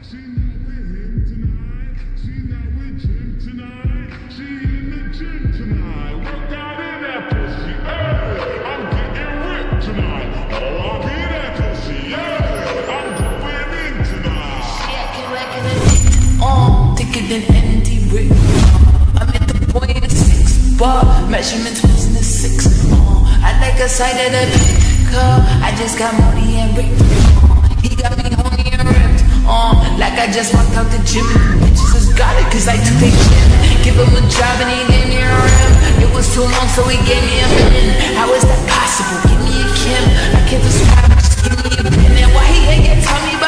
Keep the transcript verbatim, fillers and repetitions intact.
She not with him tonight. She not with Jim tonight. She in the gym tonight. Work out in that pussy. Hey, I'm getting ripped tonight. Oh, I'll be that pussy. Yeah, I'm going in tonight. She acting like an addict. Uh, thicker than Andy Rick. I'm at the point in six bar. Measurements was in the six. Uh, I like a side of the dick. I just got money and Rick. Uh, he got me horny and ripped. Uh, like I just walked out the gym and the bitches just got it cause I took their gym. Give him a job and he gave me a rim. It was too long so he gave me a min. How is that possible? Give me a Kim. I can't describe it, just give me a pin. And why he ain't get tell me about